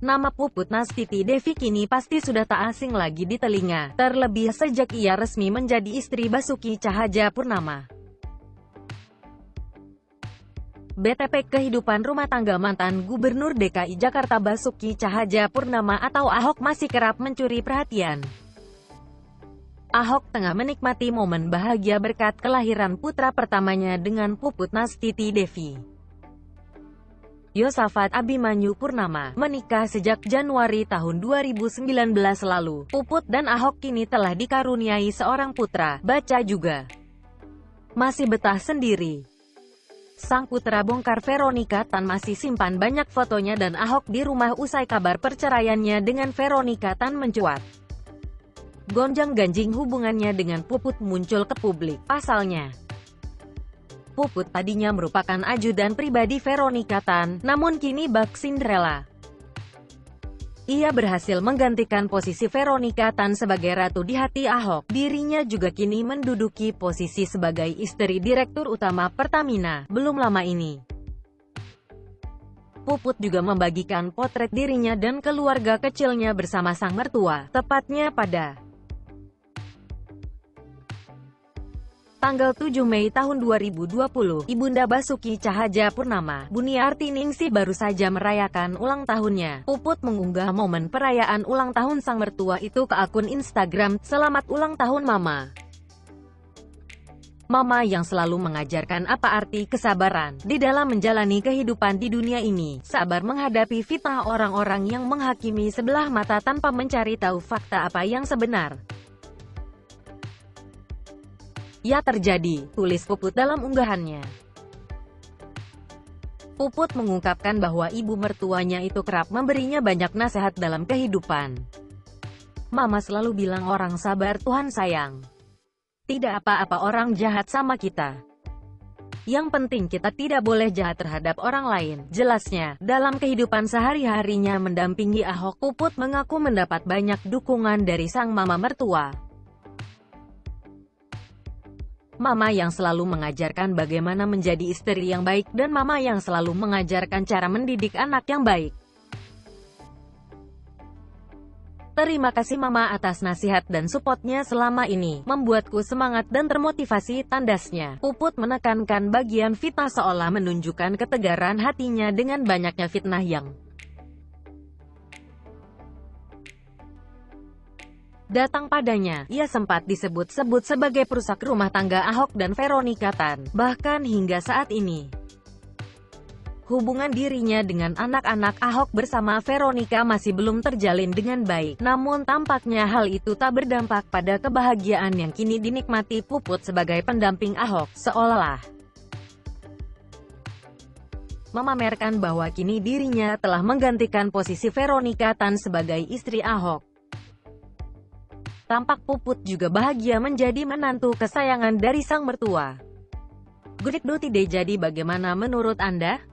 Nama Puput Nastiti Devi kini pasti sudah tak asing lagi di telinga, terlebih sejak ia resmi menjadi istri Basuki Cahayapurnama. BTP kehidupan rumah tangga mantan Gubernur DKI Jakarta Basuki Cahayapurnama atau Ahok masih kerap mencuri perhatian. Ahok tengah menikmati momen bahagia berkat kelahiran putra pertamanya dengan Puput Nastiti Devi. Yosafat Abimanyu Purnama menikah sejak Januari tahun 2019 lalu. Puput dan Ahok kini telah dikaruniai seorang putra. Baca juga. Masih betah sendiri. Sang putra bongkar Veronica Tan masih simpan banyak fotonya dan Ahok di rumah usai kabar perceraiannya dengan Veronica Tan mencuat. Gonjang-ganjing hubungannya dengan Puput muncul ke publik. Pasalnya, Puput tadinya merupakan ajudan pribadi Veronica Tan, namun kini bak Cinderella. Ia berhasil menggantikan posisi Veronica Tan sebagai ratu di hati Ahok. Dirinya juga kini menduduki posisi sebagai istri Direktur Utama Pertamina. Belum lama ini, Puput juga membagikan potret dirinya dan keluarga kecilnya bersama sang mertua, tepatnya pada tanggal 7 Mei tahun 2020, Ibunda Basuki Cahayapurnama, Buniarti Ningsih baru saja merayakan ulang tahunnya. Puput mengunggah momen perayaan ulang tahun sang mertua itu ke akun Instagram, "Selamat ulang tahun Mama. Mama yang selalu mengajarkan apa arti kesabaran di dalam menjalani kehidupan di dunia ini. Sabar menghadapi fitnah orang-orang yang menghakimi sebelah mata tanpa mencari tahu fakta apa yang sebenar. Ya terjadi," tulis Puput dalam unggahannya. Puput mengungkapkan bahwa ibu mertuanya itu kerap memberinya banyak nasihat dalam kehidupan. "Mama selalu bilang orang sabar Tuhan sayang. Tidak apa-apa orang jahat sama kita. Yang penting kita tidak boleh jahat terhadap orang lain," jelasnya. Dalam kehidupan sehari-harinya mendampingi Ahok, Puput mengaku mendapat banyak dukungan dari sang mama mertua. "Mama yang selalu mengajarkan bagaimana menjadi istri yang baik dan mama yang selalu mengajarkan cara mendidik anak yang baik. Terima kasih Mama atas nasihat dan supportnya selama ini, membuatku semangat dan termotivasi," tandasnya. Puput menekankan bagian fitnah seolah menunjukkan ketegaran hatinya dengan banyaknya fitnah yang datang padanya. Ia sempat disebut-sebut sebagai perusak rumah tangga Ahok dan Veronica Tan. Bahkan hingga saat ini, hubungan dirinya dengan anak-anak Ahok bersama Veronica masih belum terjalin dengan baik. Namun tampaknya hal itu tak berdampak pada kebahagiaan yang kini dinikmati Puput sebagai pendamping Ahok, seolah memamerkan bahwa kini dirinya telah menggantikan posisi Veronica Tan sebagai istri Ahok. Tampak Puput juga bahagia menjadi menantu kesayangan dari sang mertua. Good Day, jadi bagaimana menurut Anda?